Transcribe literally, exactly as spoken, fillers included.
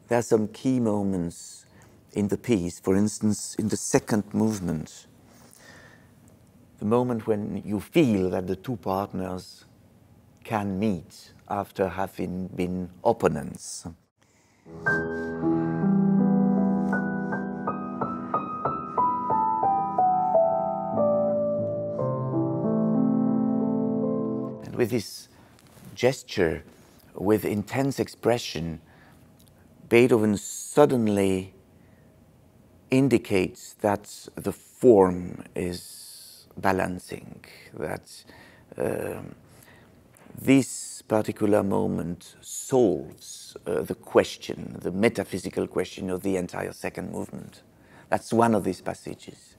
there are some key moments in the piece. For instance, in the second movement, the moment when you feel that the two partners can meet after having been opponents. And with this gesture, with intense expression, Beethoven suddenly indicates that the form is balancing, that um, this particular moment solves uh, the question, the metaphysical question of the entire second movement. That's one of these passages.